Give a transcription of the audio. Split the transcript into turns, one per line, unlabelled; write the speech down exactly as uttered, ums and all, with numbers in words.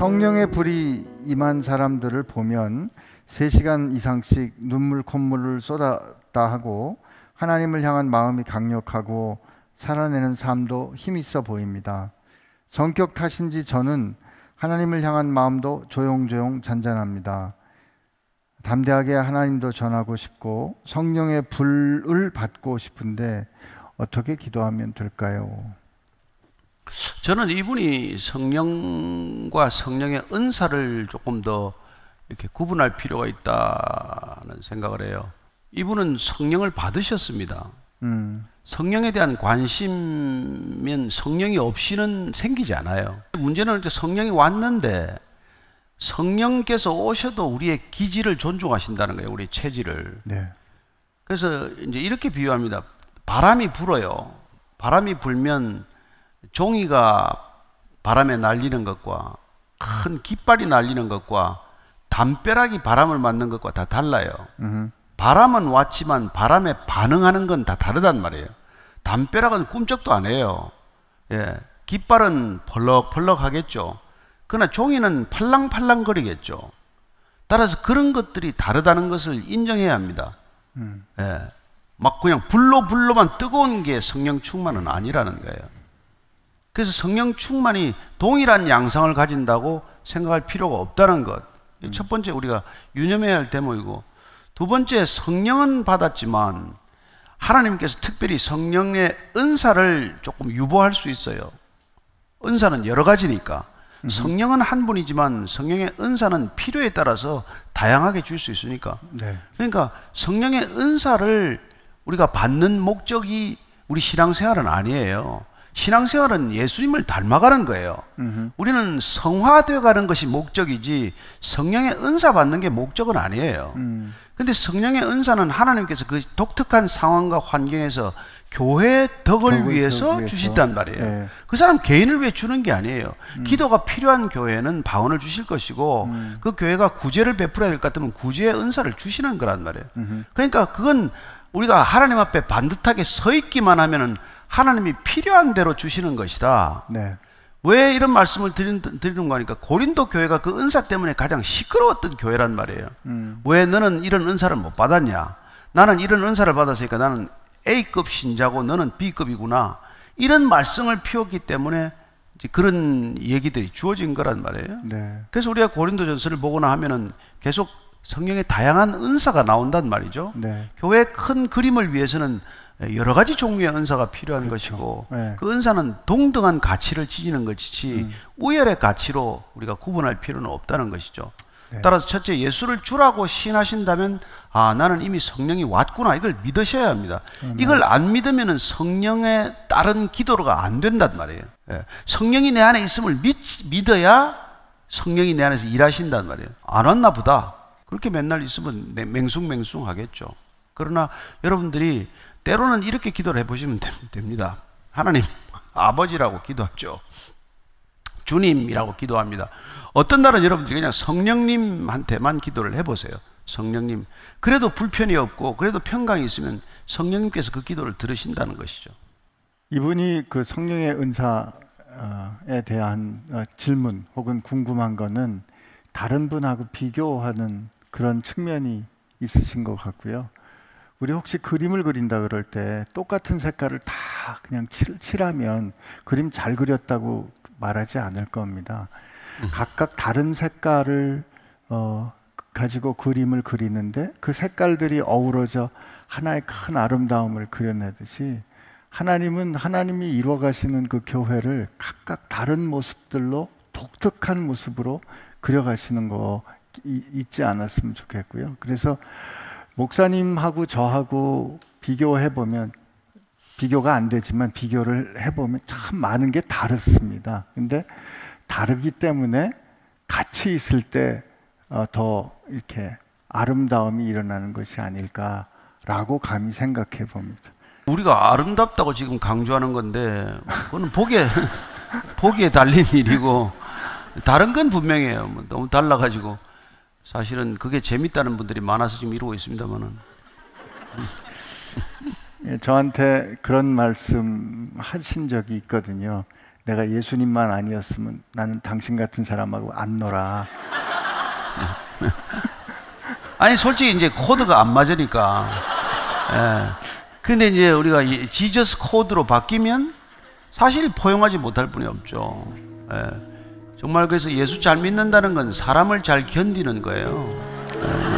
성령의 불이 임한 사람들을 보면 세 시간 이상씩 눈물 콧물을 쏟았다 하고 하나님을 향한 마음이 강력하고 살아내는 삶도 힘있어 보입니다. 성격 탓인지 저는 하나님을 향한 마음도 조용조용 잔잔합니다. 담대하게 하나님도 전하고 싶고 성령의 불을 받고 싶은데 어떻게 기도하면 될까요?
저는 이분이 성령과 성령의 은사를 조금 더 이렇게 구분할 필요가 있다는 생각을 해요. 이분은 성령을 받으셨습니다. 음. 성령에 대한 관심은 성령이 없이는 생기지 않아요. 문제는 이제 성령이 왔는데 성령께서 오셔도 우리의 기질을 존중하신다는 거예요. 우리의 체질을. 네. 그래서 이제 이렇게 비유합니다. 바람이 불어요. 바람이 불면 종이가 바람에 날리는 것과 큰 깃발이 날리는 것과 담벼락이 바람을 맞는 것과 다 달라요. 으흠. 바람은 왔지만 바람에 반응하는 건 다 다르단 말이에요. 담벼락은 꿈쩍도 안 해요. 예, 깃발은 펄럭펄럭 하겠죠. 그러나 종이는 팔랑팔랑 거리겠죠. 따라서 그런 것들이 다르다는 것을 인정해야 합니다. 음. 예, 막 그냥 불로 불로만 뜨거운 게 성령 충만은 아니라는 거예요. 그래서 성령 충만이 동일한 양상을 가진다고 생각할 필요가 없다는 것. 음. 첫 번째 우리가 유념해야 할 대목이고, 두 번째 성령은 받았지만 하나님께서 특별히 성령의 은사를 조금 유보할 수 있어요. 은사는 여러 가지니까. 음. 성령은 한 분이지만 성령의 은사는 필요에 따라서 다양하게 줄 수 있으니까. 네. 그러니까 성령의 은사를 우리가 받는 목적이 우리 신앙생활은 아니에요. 신앙생활은 예수님을 닮아가는 거예요. 음흠. 우리는 성화되어 가는 것이 목적이지 성령의 은사 받는 게 목적은 아니에요. 음. 근데 성령의 은사는 하나님께서 그 독특한 상황과 환경에서 교회의 덕을 위해서, 위해서 주신단 말이에요. 네. 그 사람 개인을 위해 주는 게 아니에요. 음. 기도가 필요한 교회는 방언을 주실 것이고 음. 그 교회가 구제를 베풀어야 될 것 같으면 구제의 은사를 주시는 거란 말이에요. 음흠. 그러니까 그건 우리가 하나님 앞에 반듯하게 서 있기만 하면은 하나님이 필요한 대로 주시는 것이다. 네. 왜 이런 말씀을 드린, 드리는 거니까 고린도 교회가 그 은사 때문에 가장 시끄러웠던 교회란 말이에요. 음. 왜 너는 이런 은사를 못 받았냐? 나는 이런 은사를 받았으니까 나는 A급 신자고 너는 B급이구나. 이런 말씀을 피웠기 때문에 이제 그런 얘기들이 주어진 거란 말이에요. 네. 그래서 우리가 고린도전서를 보거나 하면은 계속 성령의 다양한 은사가 나온단 말이죠. 네. 교회의 큰 그림을 위해서는 여러 가지 종류의 은사가 필요한 그렇죠. 것이고 네. 그 은사는 동등한 가치를 지니는 것이지 음. 우열의 가치로 우리가 구분할 필요는 없다는 것이죠. 네. 따라서 첫째, 예수를 주라고 시인하신다면 아 나는 이미 성령이 왔구나 이걸 믿으셔야 합니다. 음. 이걸 안 믿으면 성령에 따른 기도가 안 된단 말이에요. 예. 성령이 내 안에 있음을 믿, 믿어야 성령이 내 안에서 일하신단 말이에요. 안 왔나 보다. 그렇게 맨날 있으면 맹숭맹숭 하겠죠. 그러나 여러분들이 때로는 이렇게 기도를 해보시면 됩니다. 하나님 아버지라고 기도하죠. 주님이라고 기도합니다. 어떤 날은 여러분들이 그냥 성령님한테만 기도를 해보세요. 성령님. 그래도 불편이 없고 그래도 평강이 있으면 성령님께서 그 기도를 들으신다는 것이죠.
이분이 그 성령의 은사에 대한 질문 혹은 궁금한 거는 다른 분하고 비교하는 그런 측면이 있으신 것 같고요. 우리 혹시 그림을 그린다 그럴 때 똑같은 색깔을 다 그냥 칠, 칠하면 그림 잘 그렸다고 말하지 않을 겁니다. 음. 각각 다른 색깔을 어, 가지고 그림을 그리는데 그 색깔들이 어우러져 하나의 큰 아름다움을 그려내듯이 하나님은 하나님이 이루어가시는 그 교회를 각각 다른 모습들로 독특한 모습으로 그려가시는 거 이, 잊지 않았으면 좋겠고요. 그래서 목사님하고 저하고 비교해보면 비교가 안 되지만 비교를 해보면 참 많은 게 다릅니다. 근데 다르기 때문에 같이 있을 때 더 이렇게 아름다움이 일어나는 것이 아닐까라고 감히 생각해 봅니다.
우리가 아름답다고 지금 강조하는 건데 그건 보기에 보기에 달린 일이고 다른 건 분명해요. 뭐 너무 달라가지고 사실은 그게 재밌다는 분들이 많아서 지금 이러고 있습니다만은.
예, 저한테 그런 말씀 하신 적이 있거든요. 내가 예수님만 아니었으면 나는 당신 같은 사람하고 안 놀아.
아니 솔직히 이제 코드가 안 맞으니까. 예. 근데 이제 우리가 이 지저스 코드로 바뀌면 사실 포용하지 못할 분이 없죠. 예. 정말 그래서 예수 잘 믿는다는 건 사람을 잘 견디는 거예요. 예.